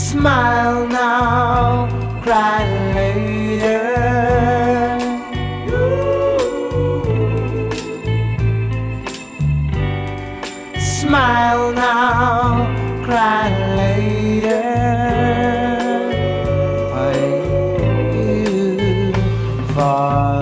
Smile now, cry later. Smile now, cry later. I hate you for